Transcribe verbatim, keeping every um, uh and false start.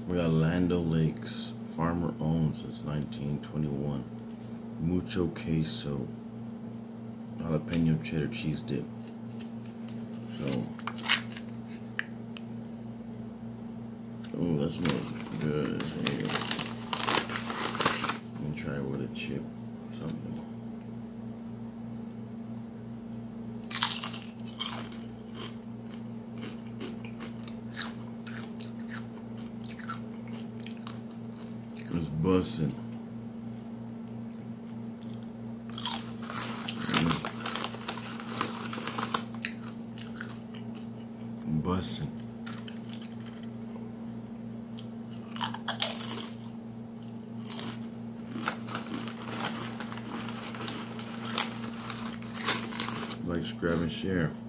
We got Land O'Lakes, farmer owned since nineteen twenty-one. Mucho queso, jalapeno cheddar cheese dip. So, oh, that smells good. Here. Let me try it with a chip or something. It's bussin'. Mm. Bussin'. Like, grab and share.